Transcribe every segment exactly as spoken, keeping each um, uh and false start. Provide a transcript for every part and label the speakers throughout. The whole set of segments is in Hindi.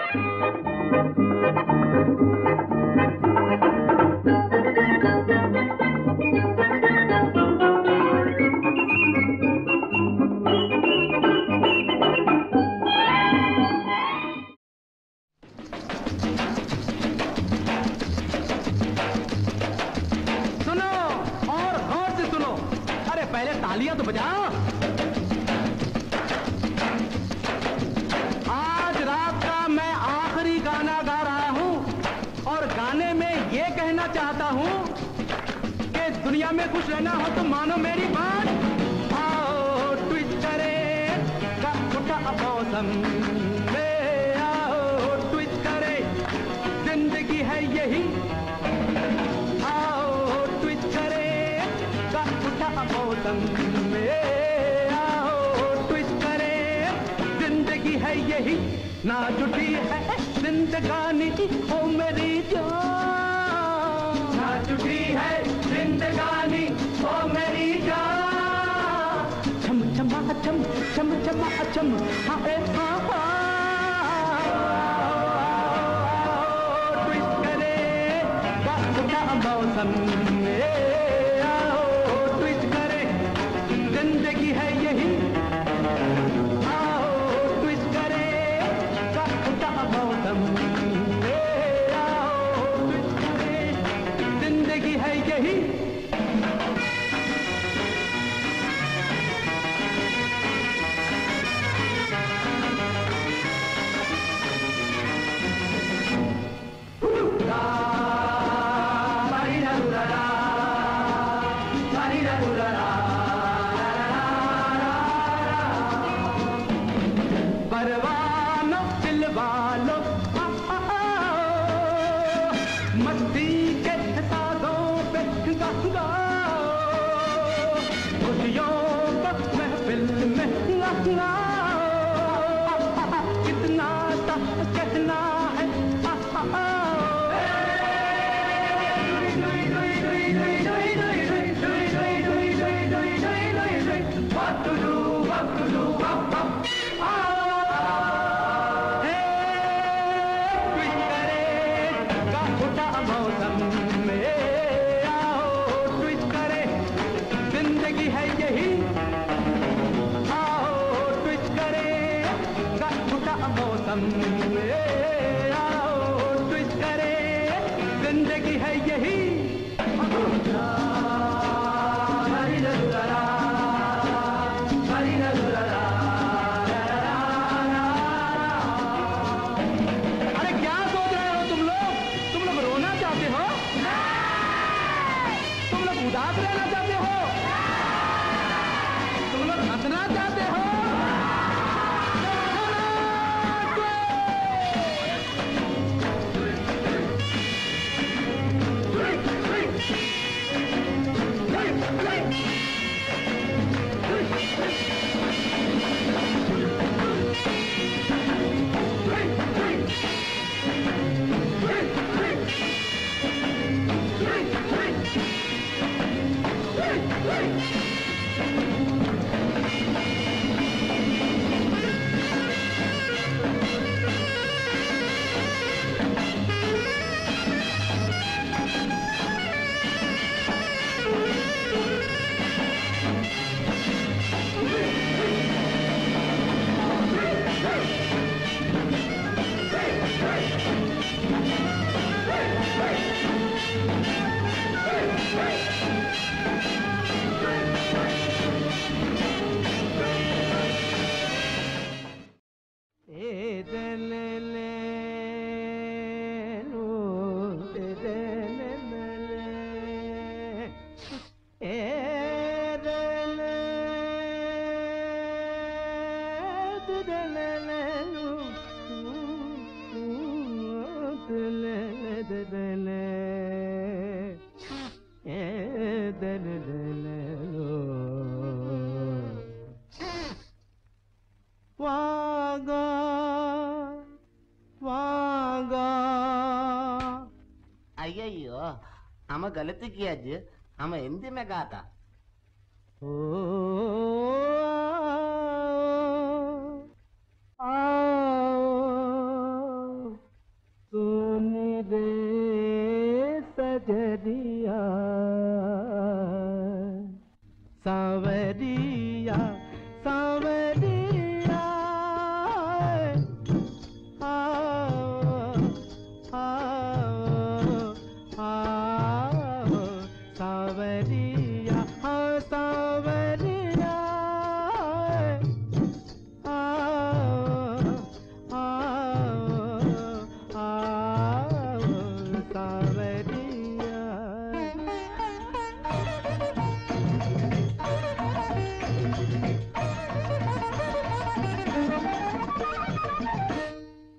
Speaker 1: ಅಯ್ಯಯ್ಯೋ ಅಮ್ಮ ಗಲತಿ ಕಿಯಾಜ್ ಅಮ್ಮ ಎಂದಿ ಮೆ ಗಾತ ಓ ಆ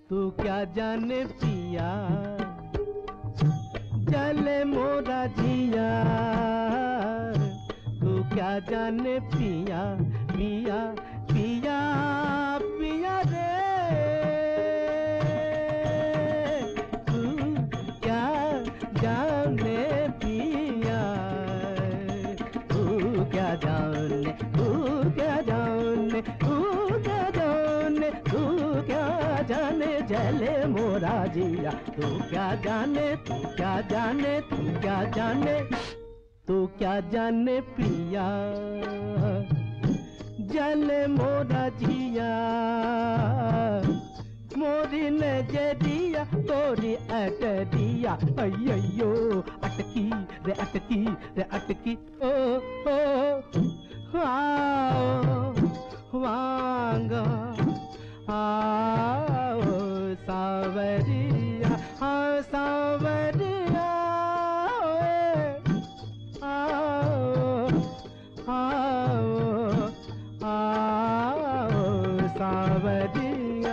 Speaker 2: तू क्या जाने पिया जले मोरा जिया, तू क्या जाने पिया पिया पिया पिया रे, तू क्या जाने पिया, तू क्या जाने तू क्या जाने तू क्या जाने तू क्या जाने जले मोरा जिया, तू क्या जाने तू क्या जाने तू क्या जाने तू क्या जाने पिया जले मोरा जिया, मोरी ने जदिया तोरी अटरिया, अयो अटकी रे अटकी रे अटकी ओ ओ आओ वांगा आओ सावरिया, हाँ सावरिया आओ आओ आओ सावरिया।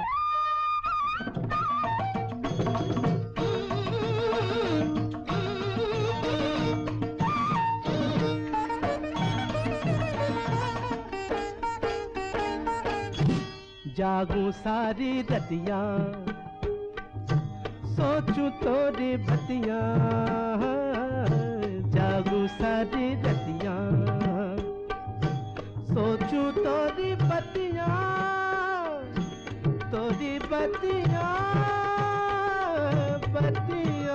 Speaker 2: जागू सारी रतिया सोचू तोरी बतिया, जागू सारी रतिया सोचू तोरी बतिया, तोरी बतिया बतिया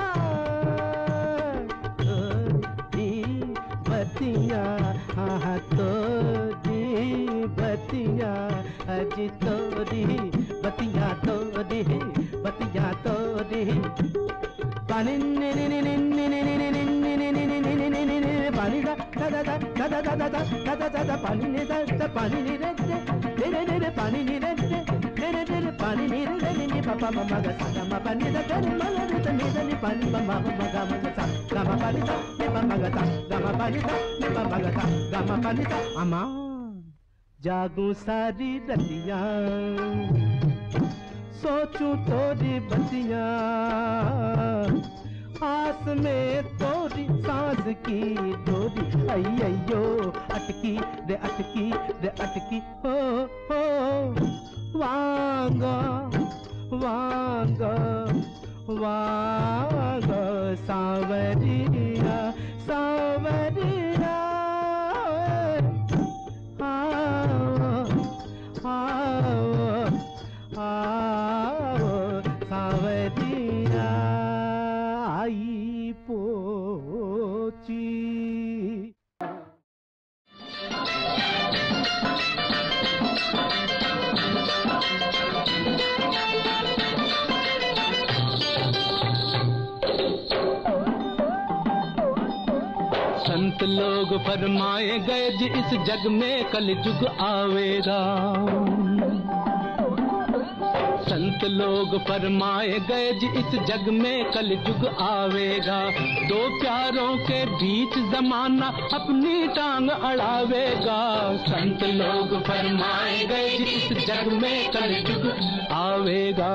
Speaker 2: तोरी बतिया, हाँ तोरी बतिया अजी तोरी बतिया तोरी बतिया तोरी पानी नि नि नि नि नि नि नि नि नि नि नि नि नि नि नि पानी दा दा दा दा दा दा दा दा दा दा दा पानी नि दा दा पानी नि रे रे रे रे पानी नि रे रे रे रे पानी नि रे रे नि पापा मम्मा गा सा मा पानी दा रे मला रे त नि दा नि पानी मम्मा मम्मा गा मा सा गा मा पानी दा नि मम्मा गा सा गा मा पानी दा नि मम्मा गा सा गा मा पानी दा अम्मा जागू सारी रतिया सोचू तोरी बतिया, आस में तोरी सांस की डोरी, अयो अटकी रे अटकी रे अटकी हो हो वांगा वांगा वांगा सावरिया सावरिया आओ सावरिया आई पोची। संत लोग फरमाए गए जी इस जग में कलयुग आवेगा, संत लोग फरमाए गए जी इस जग में कलयुग आवेगा, दो प्यारों के बीच जमाना अपनी टांग अड़ावेगा, संत लोग फरमाए गए जी इस जग में कलयुग आवेगा।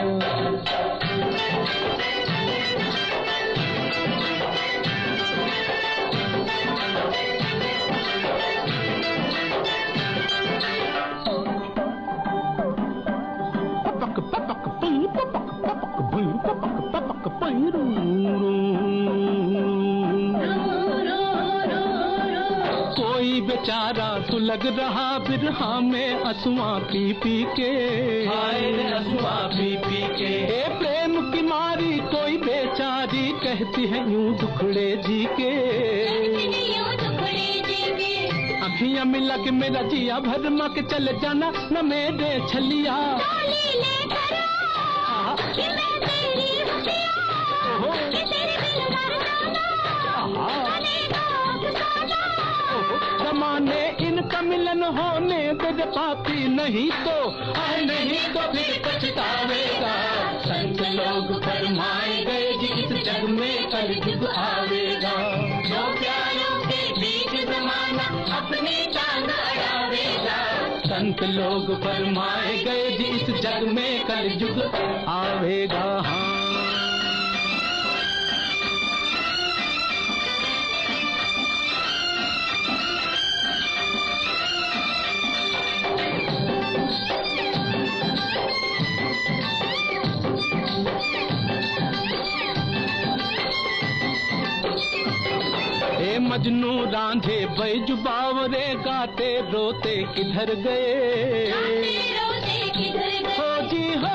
Speaker 2: कोई बेचारा सुलग रहा बिरहा में असुआ पी पी के, हाय असुआ पी पी के, ए प्रेम की मारी कोई बेचारी कहती है यूं दुखड़े जी के, अखियां मिला के मेरा जिया भरमा के चले जाना न मेरे छलिया, जमाने इनका मिलन होने तेरे पापी, नहीं तो आए नहीं तो फिर पछतावेगा, संत लोग फरमाए गए जी इस जग में कलयुग आवेगा, दो प्यारों के बीच जमाना अपनी टांग अड़ावेगा, संत संत लोग फरमाए गए जी इस जग में कलयुग आवेगा। हाँ मजनू रांझे बैजू बावरे गाते रोते किधर गए, हो जी हो।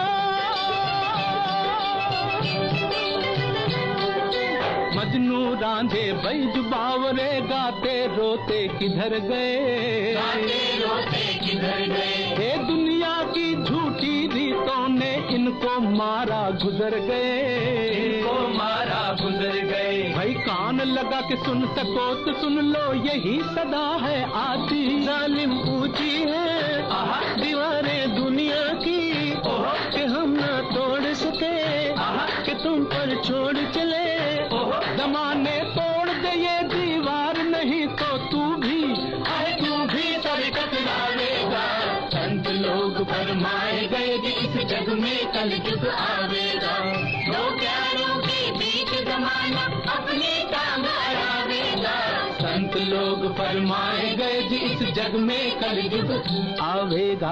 Speaker 2: मजनू रांझे बैजू बावरे गाते रोते किधर गए, रोते किधर गए। ये दुनिया की झूठी रीतों ने इनको मारा गुजर गए, इनको मारा गुजर गए। भाई कान लगा के सुन सको तो सुन लो यही सदा है आती। जालिम ऊंची है दीवारें दुनिया की कि हम ना तोड़ सके, कि तुम पर छोड़ चले। जमाने तोड़ दे ये दीवार नहीं तो तू भी है, तू भी सर टकरावेगा। संत लोग फरमाए गए इस जग में कलयुग आवेगा। दो प्यारों के बीच जमाना अपने काम आवेगा। संत लोग फरमाए गए जी इस जग में कलयुग आवेगा।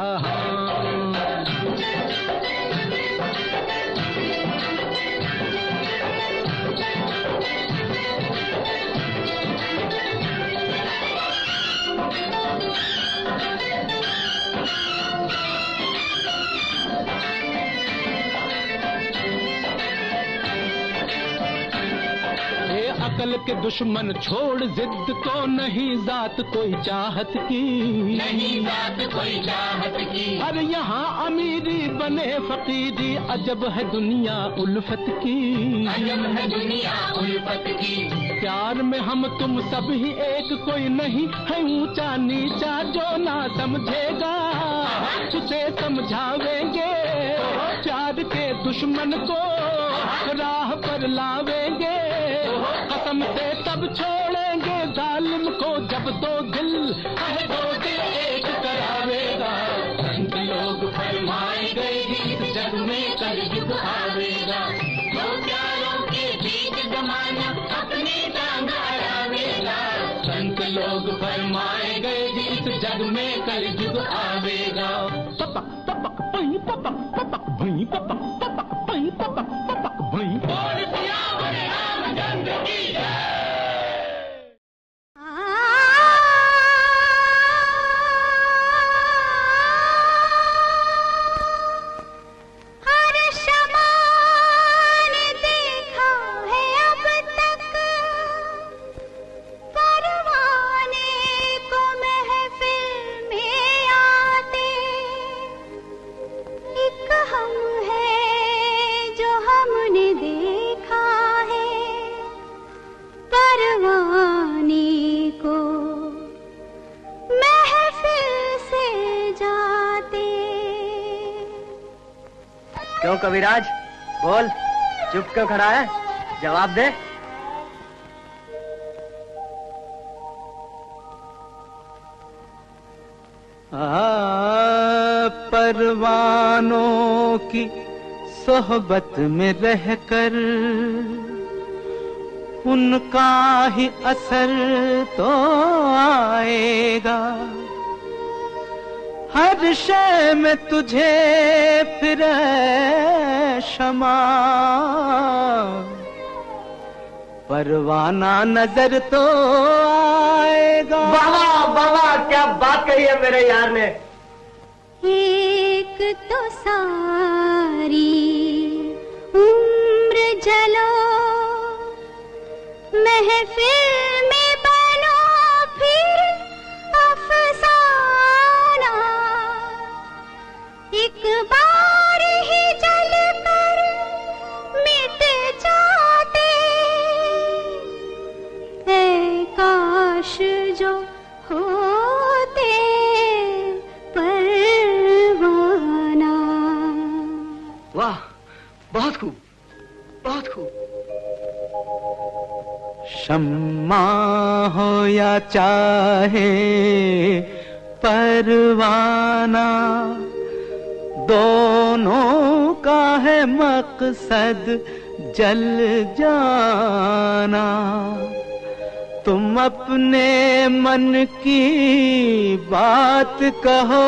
Speaker 2: अकल के दुश्मन छोड़ जिद को, नहीं जात कोई चाहत की, नहीं जात कोई चाहत की। अरे यहाँ अमीरी बने फकीरी, अजब है दुनिया उल्फत की, अजब है दुनिया उल्फत की। प्यार में हम तुम सब ही एक, कोई नहीं है ऊंचा नीचा जो ना समझेगा, उसे समझावेंगे। प्यार के दुश्मन को राह पर लावेंगे, कसम से तब छोड़ेंगे जालिम को जब दो दिल है दो दिल एक करावेगा। संत लोग फरमाए गए इस जग में कलयुग आवेगा। दो प्यारों के बीच जमाना अपने टांग अड़ावेगा। संत लोग फरमाए गए इस जग में कलयुग आवेगा। पपक पपक पई पपक पपक भई पपक पपक पई पपक पपक भई। और सियावर रामचंद्र की जय।
Speaker 3: क्यों कविराज, बोल, चुप क्यों खड़ा है? जवाब दे।
Speaker 2: आ, परवानों की सोहबत में रहकर उनका ही असर तो आएगा। हर शय में तुझे फिर शमा, परवाना नजर तो आएगा।
Speaker 3: वाह वाह, क्या बात कही है मेरे यार ने।
Speaker 4: एक तो सारी उम्र जलो, महफिल में बनो फिर अफसाना। एक बार ही जल कर मिट जाते, ऐ काश जो होते परवाना।
Speaker 3: वाह, बहुत खूब, बहुत खूब।
Speaker 2: शम्मा हो या चाहे परवाना, दोनों का है मकसद जल जाना। तुम अपने मन की बात कहो,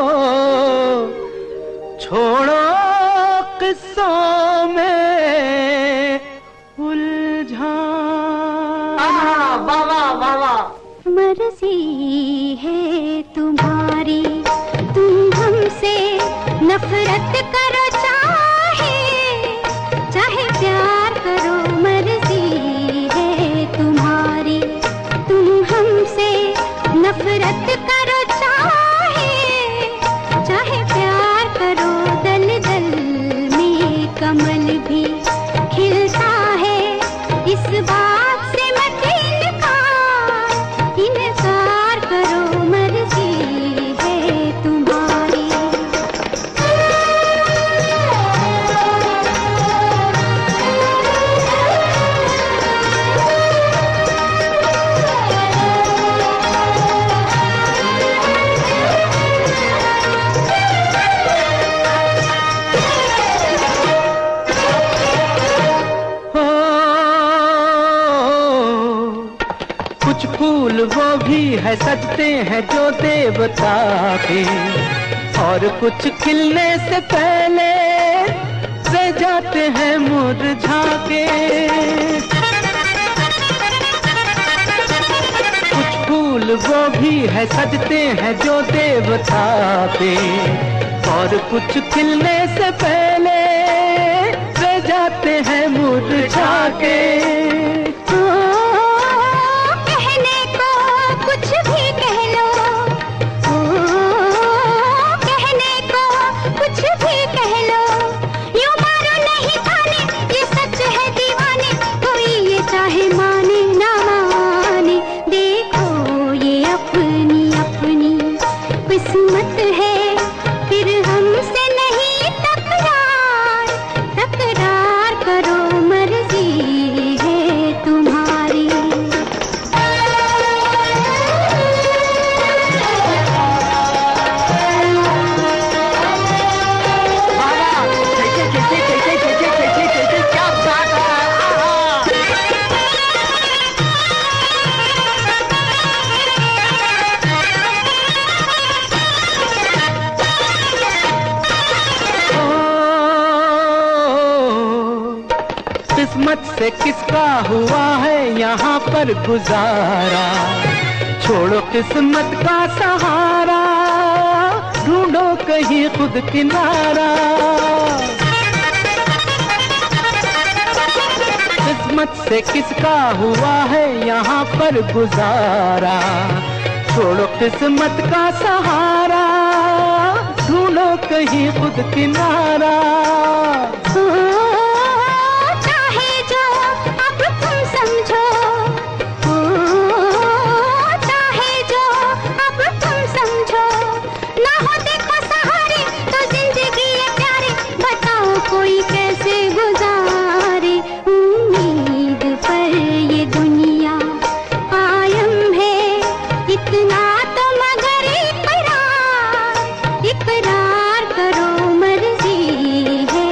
Speaker 2: छोड़ो किस्सों में उलझाना।
Speaker 1: बाबा बाबा
Speaker 4: मर्जी है तुम्हारी, तुम हमसे नफरत करो चाहे चाहे प्यार करो। मर्जी है तुम्हारी, तुम हमसे नफरत करो चाहे चाहे प्यार करो। दल दल में कमल भी खिलता है, इस बात से मत इनकार इनकार करो। मर्जी है तुम्हारी।
Speaker 2: कुछ फूल वो भी है सजते हैं जो देवता के, और कुछ खिलने से पहले रह जाते हैं मुरझा के। कुछ फूल वो भी है सजते हैं जो देवता पे, और कुछ खिलने से पहले रह जाते हैं मुरझा के।
Speaker 4: कुछ भी कह लो, ओ, कहने को कुछ भी कह लो, यूं मारो नहीं खाने, ये सच है दीवाने, कोई ये चाहे माने ना माने। देखो ये अपनी अपनी किस्मत है, फिर हमसे नहीं तकरार तकरार करो। मर्जी है तुम्हारी।
Speaker 2: किस्मत से किसका हुआ है यहाँ पर गुजारा, छोड़ो किस्मत का सहारा, ढूंढो कहीं खुद किनारा। किस्मत से किसका हुआ है यहाँ पर गुजारा, छोड़ो किस्मत का सहारा, ढूंढो कहीं खुद किनारा।
Speaker 4: समझो, ओ, चाहे जो अब तुम समझो, ना हो देखो सहारे तो जिंदगी ये प्यारे, बताओ कोई कैसे गुजारे। उम्मीद पर ये दुनिया कायम है, इतना तो मगर इकरार इकरार करो। मर्जी है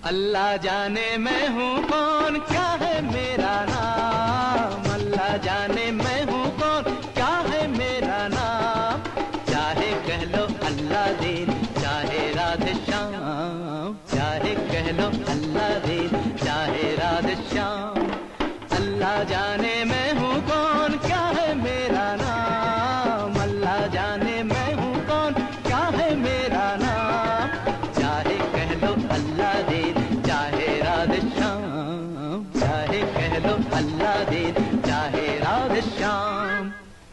Speaker 2: अल्लाह जाने मैं हूँ कौन, क्या है मेरा नाम। अल्लाह जाने मैं हूँ कौन, क्या है मेरा नाम। चाहे कह लो अल्लाह दीन, चाहे राधे श्याम। चाहे कह लो अल्लाह दीन, चाहे राधे श्याम। अल्लाह जाने मैं हूँ कौन, क्या है मेरा नाम। अल्लाह जाने मैं हूँ कौन, क्या है मेरा नाम। चाहे कह लो अल्लाह दीन, चाहे राधे श्याम। चाहे कह लो अल्लाह दीन, चाहे राधे श्याम।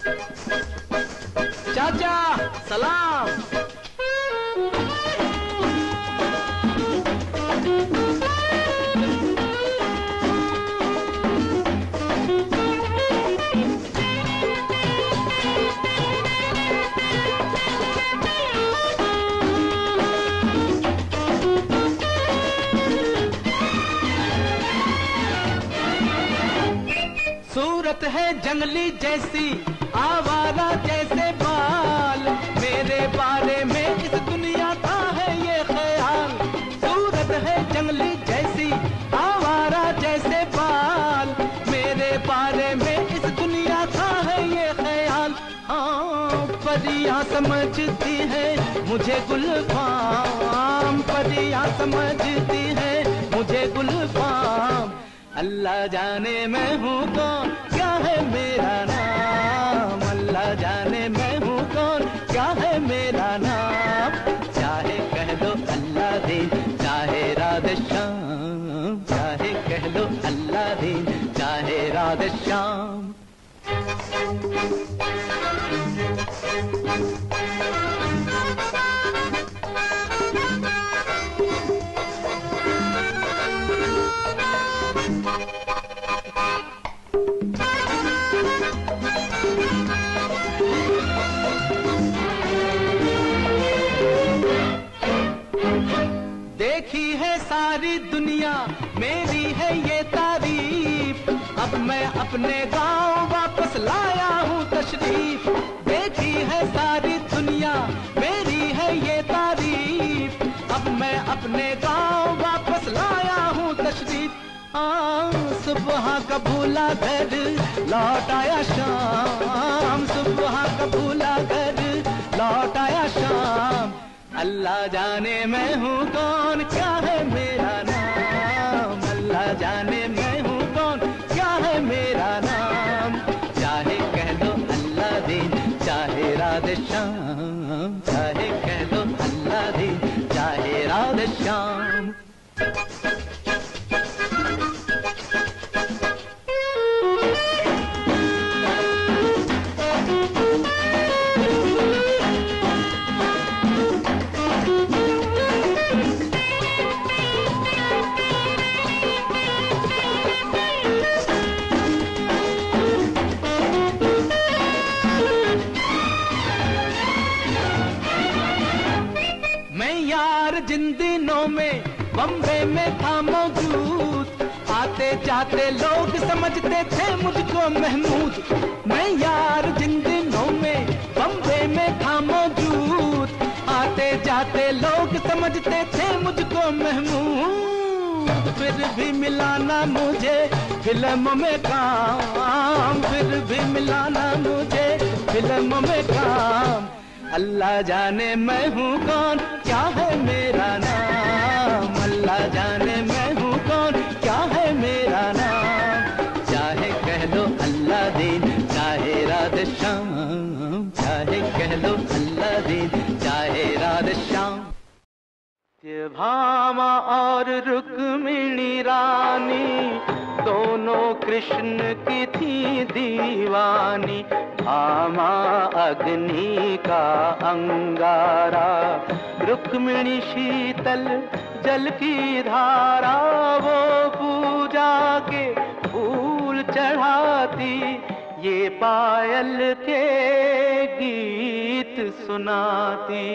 Speaker 2: चाचा सलाम। सूरत है जंगली जैसी, आवारा जैसे बाल। मेरे बारे में इस दुनिया का है ये ख्याल। सूरत है जंगली जैसी, आवारा जैसे बाल। मेरे बारे में इस दुनिया का है ये ख्याल। हाँ परियां समझती है मुझे गुलफाम। परियां समझती है मुझे गुलफाम। अल्लाह जाने मैं हूँ कौन, क्या है मेरा नाम। अल्लाह जाने मैं हूँ कौन, क्या है मेरा नाम। चाहे कह लो अल्लाह दीन, चाहे राधे श्याम। चाहे कह लो अल्लाह दीन, चाहे राधे श्याम। देखी है सारी दुनिया मेरी है ये तारीफ। अब मैं अपने गांव वापस लाया हूँ तशरीफ। देखी है सारी दुनिया मेरी है ये तारीफ। अब मैं अपने गांव वापस लाया हूँ तशरीफ। हाँ सुबह का भूला घर लौट आया शाम। सुबह का भूला घर लौट आया शाम। अल्लाह जाने मैं हूँ कौन, क्या है मेरा नाम। अल्लाह जाने मैं हूँ कौन, क्या है मेरा नाम। चाहे कह लो अल्लाह दीन, चाहे राधे श्याम। चाहे कह लो अल्लाह दीन, चाहे राधे श्याम। जिन दिनों में बम्बे में था मौजूद, आते जाते लोग समझते थे मुझको महमूद। मैं यार जिन दिनों में बम्बे में था मौजूद, आते जाते लोग समझते थे मुझको महमूद। फिर भी मिलाना मुझे फिल्म में काम। फिर भी मिलाना मुझे फिल्म में काम। अल्लाह जाने मैं हूँ कौन, क्या है मेरा नाम। अल्लाह जाने मैं हूँ कौन, क्या है मेरा नाम। चाहे कह लो अल्लाह दीन, चाहे राधे श्याम। चाहे कह लो अल्लाह दीन, चाहे राधे श्याम। भामा और रुक्मिणी रानी दोनों कृष्ण की थी दीवानी। भामा अग्नि का अंगारा, रुक्मिणी शीतल जल की धारा। वो पूजा के फूल चढ़ाती, ये पायल के गीत सुनाती।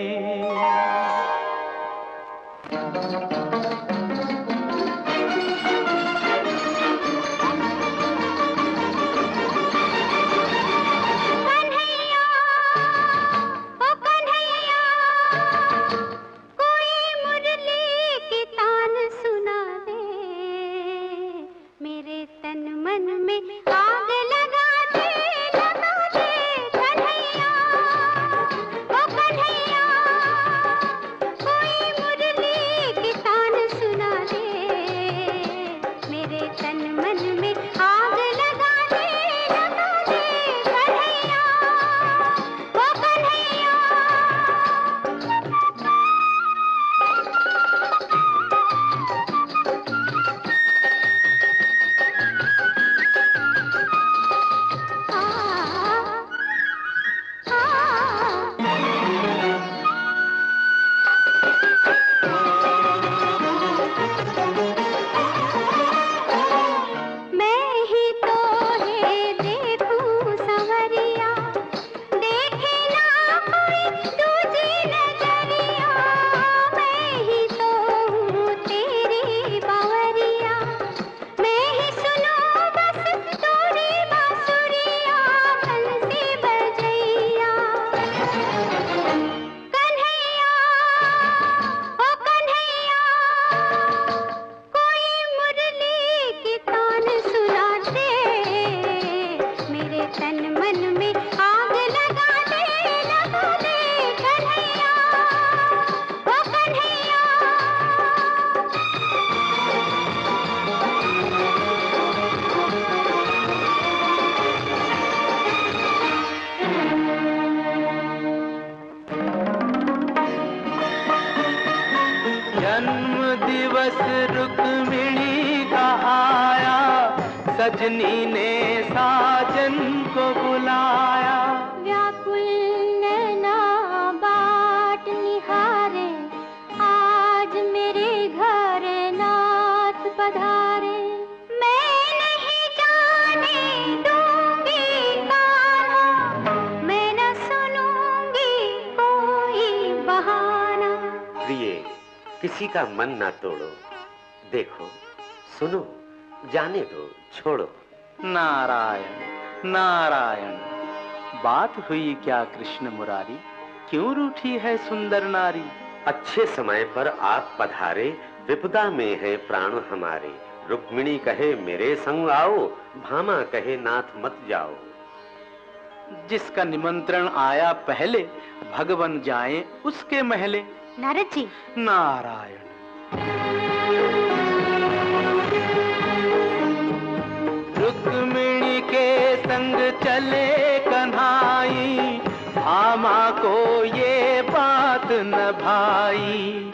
Speaker 4: कोई मुरली की तान सुना।
Speaker 2: दिवस रुक्मिणी का आया, सजनी ने साजन को बुलाया।
Speaker 4: व्याकुल नैना बाट निहारे, आज मेरे घर नाथ पधारे। मैं नहीं जाने दूंगी कान्हा, मैं न सुनूंगी कोई बहाना।
Speaker 5: प्रिय, किसी का मन ना तोड़ो, देखो सुनो, जाने दो, छोड़ो।
Speaker 2: नारायण नारायण, बात हुई क्या कृष्ण मुरारी, क्यों रूठी है सुंदर नारी।
Speaker 5: अच्छे समय पर आप पधारे, विपदा में है प्राण हमारे। रुक्मिणी कहे मेरे संग आओ, भामा कहे नाथ मत जाओ।
Speaker 2: जिसका निमंत्रण आया पहले, भगवन जाए उसके महले।
Speaker 4: नारद जी।
Speaker 2: नारायण। रुक्मिणी के संग चले कन्हाई, भामा को ये बात न भाई।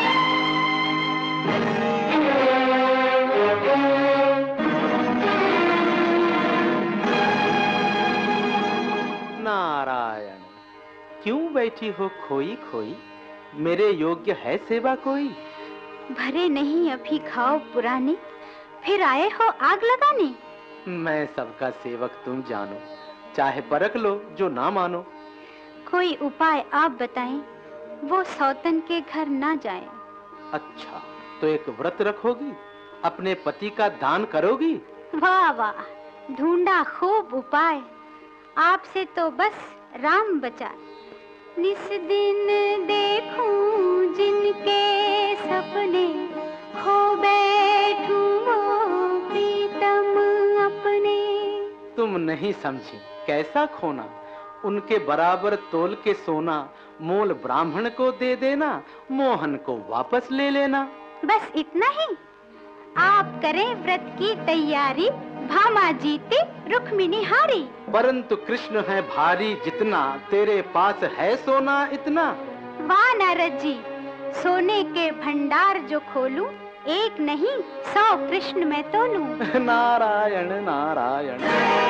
Speaker 2: नारायण, क्यों बैठी हो खोई खोई, मेरे योग्य है सेवा कोई।
Speaker 4: भरे नहीं अभी खाओ पुराने, फिर आए हो आग लगाने।
Speaker 2: मैं सबका सेवक तुम जानो, चाहे परख लो जो ना मानो।
Speaker 4: कोई उपाय आप बताएं, वो सौतन के घर ना जाए।
Speaker 2: अच्छा, तो एक व्रत रखोगी, अपने पति का दान करोगी।
Speaker 4: वाह वाह, ढूंढा खूब उपाय, आपसे तो बस राम बचा। निस दिन देखूं जिनके सपने, खो बैठूं वो प्रीतम अपने।
Speaker 2: तुम नहीं समझी कैसा खोना, उनके बराबर तोल के सोना। मोल ब्राह्मण को दे देना, मोहन को वापस ले लेना।
Speaker 4: बस इतना ही? आप करें व्रत की तैयारी, भामा जीती रुक्मिणी हारी।
Speaker 2: परंतु कृष्ण है भारी जितना, तेरे पास है सोना इतना।
Speaker 4: वाह नारद जी, सोने के भंडार जो खोलूं, एक नहीं सौ कृष्ण मैं तोलूं।
Speaker 2: नारायण नारायण।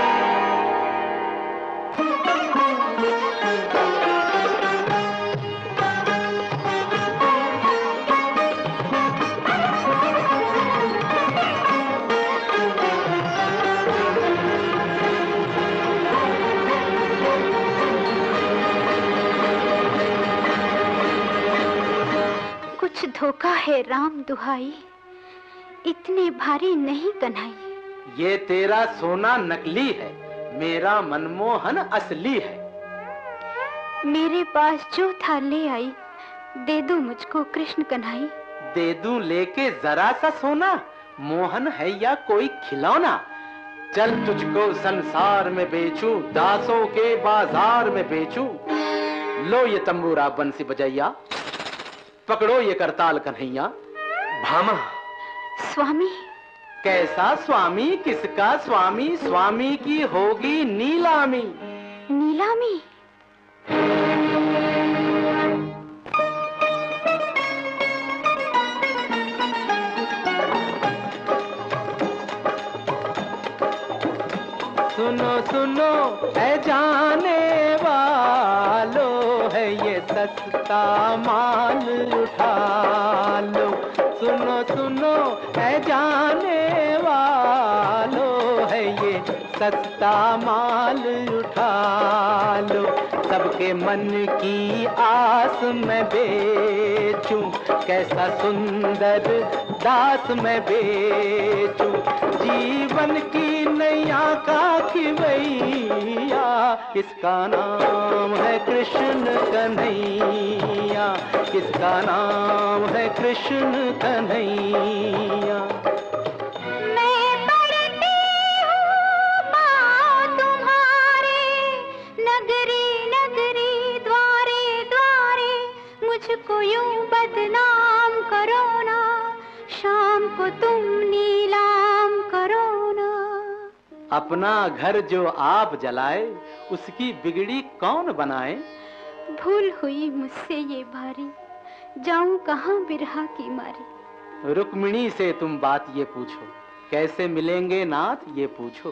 Speaker 4: कुछ धोखा है राम दुहाई, इतने भारी नहीं कन्हाई।
Speaker 2: ये तेरा सोना नकली है, मेरा मनमोहन असली है।
Speaker 4: मेरे पास जो था ले आई, दे दो मुझको कृष्ण कन्हाई।
Speaker 2: दे दूं लेके जरा सा सोना, मोहन है या कोई खिलौना। चल तुझको संसार में बेचूं, दासों के बाजार में बेचूं। लो ये तंबूरा बंसी बजैया, पकड़ो ये करताल कन्हैया।
Speaker 5: भामा।
Speaker 4: स्वामी।
Speaker 2: कैसा स्वामी, किसका स्वामी, स्वामी की होगी नीलामी।
Speaker 4: नीलामी?
Speaker 2: सुनो सुनो ऐ जाने वालो, है ये सस्ता माल उठा लो। सुनो सुनो ऐ जाने वालो, है ये सस्ता माल उठा लो। सबके मन की आस मैं बेचूं, कैसा सुंदर दास मैं बेचूं। जीवन की नैया का खिवैया, इसका नाम है कृष्ण कन्हैया। इसका नाम है कृष्ण कन्हैया।
Speaker 4: मुझको यूं बदनाम करो ना, शाम को तुम नीलाम करो ना।
Speaker 2: अपना घर जो आप जलाए, उसकी बिगड़ी कौन बनाए।
Speaker 4: भूल हुई मुझसे ये भारी, जाऊं कहां बिरहा की मारी।
Speaker 2: रुक्मिणी से तुम बात ये पूछो, कैसे मिलेंगे नाथ ये पूछो।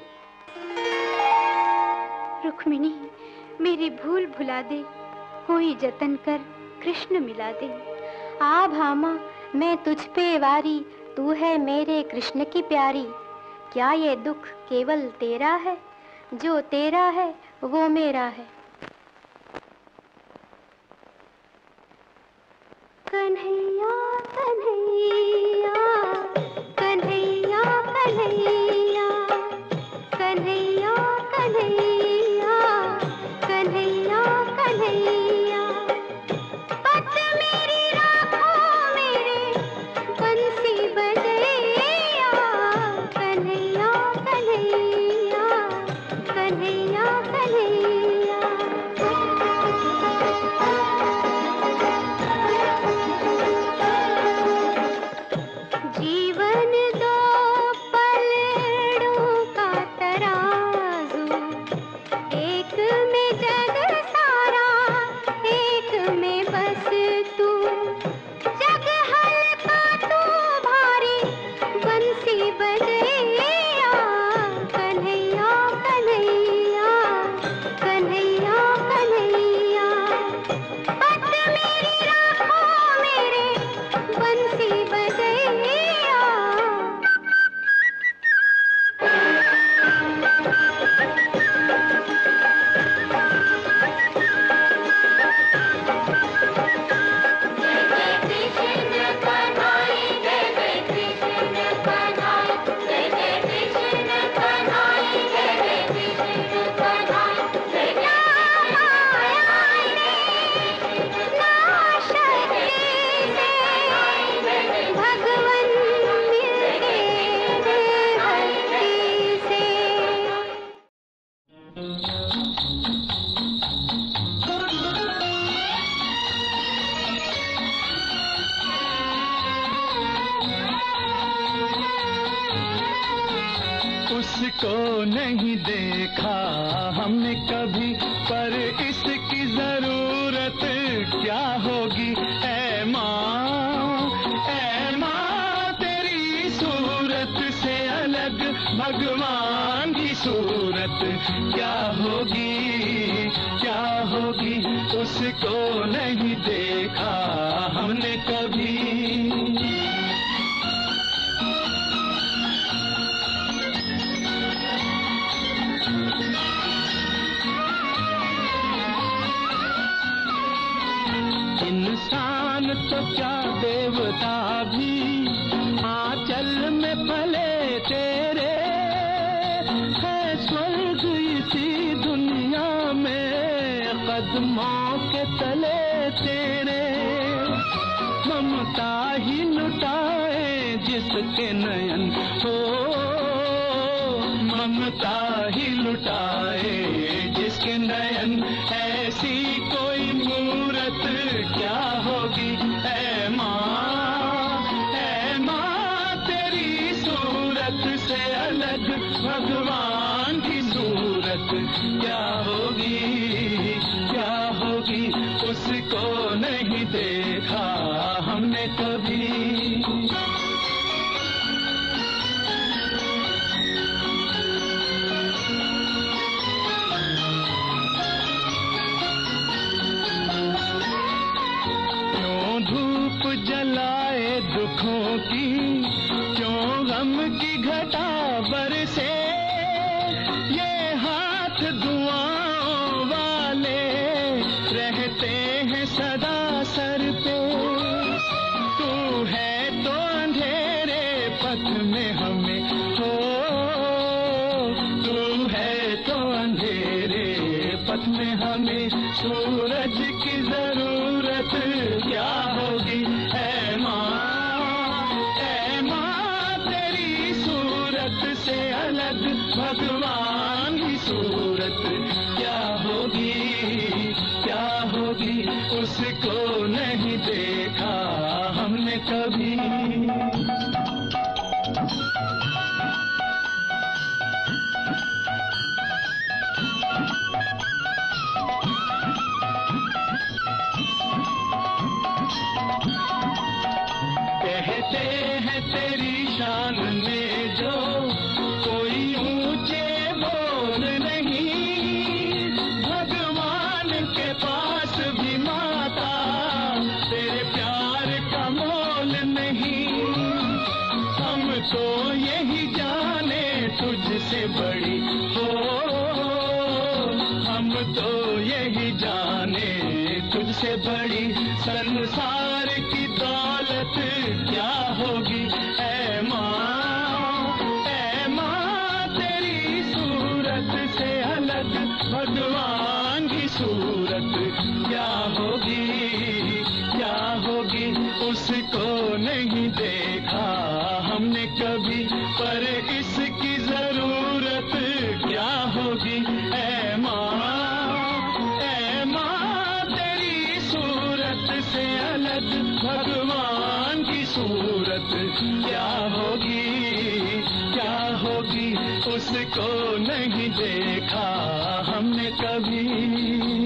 Speaker 4: रुक्मिणी मेरी भूल भुला दे, कोई जतन कर कृष्ण मिला दे। आ भामा मैं तुझ पे वारी, तू है मेरे कृष्ण की प्यारी। क्या ये दुख केवल तेरा है, जो तेरा है वो मेरा है। कन्हैया कन्हैया कन्हैया कन्हैया कन्हैया कन्हैया कन्हैया कन्हैया। पत मेरी राखो मेरे बंसी बजैया। कन्हैया कन्हैया कन्हैया कन्हैया। जीवन दो पलड़ों का तराजू, एक में जग सारा, एक में बस तू। जग हल्का तू भारी, बंसी बजैया। कन्हैया कन्हैया कन्हैया कन्हैया। पत मेरी राखो मेरे बंसी बजैया। भगवन मिल गए भक्ति से।
Speaker 2: उसको नहीं देखा हमने कभी, पर इसकी जरूरत क्या होगी। ऐ माँ ऐ माँ तेरी सूरत से अलग भगवान की सूरत क्या होगी, क्या होगी। उसको नहीं देखा हमने कभी। इंसान तो क्या देवता भी आंचल में पले तेरे। है स्वर्ग इसी दुनिया में कदमों के तले तेरे। ममता ही लुटाए जिसके नयन हो, ममता ही लुटाए जिसके नयन। ऐसी कोई मूरत क्या होगी। ऐ माँ ऐ माँ तेरी सूरत से अलग भगवान की सूरत क्या होगी, क्या होगी। उसको नहीं देखा हमने कभी। धूप जलाए दुखों की, क्यों गम की घटा बरसे। ये हाथ दुआओं वाले रहते हैं सदा सर पे। तू है तो अंधेरे पथ में हमें हो, तू है तो अंधेरे पथ में हमें। सूरज की जरूरत क्या होगी। ऐ माँ ऐ माँ तेरी सूरत से अलग भगवान की सूरत क्या होगी, क्या होगी। उसको नहीं देखा हमने कभी। कहते हैं
Speaker 6: शान में जो कोई ऊंचे बोल नहीं, भगवान के पास भी माता तेरे प्यार का मोल नहीं। हम तो यही जाने तुझसे बड़ी हो, हम तो यही जाने तुझसे बड़ी संसार की दौलत क्या होगी। ऐ माँ, ऐ माँ तेरी सूरत से अलग भगवान की सूरत क्या होगी, क्या होगी। उसको नहीं देखा हमने कभी, पर इसकी जरूरत क्या होगी। ऐ माँ, ऐ माँ तेरी सूरत से अलग भगवान की सूरत क्या होगी, क्या होगी। उसको नहीं देखा हमने कभी।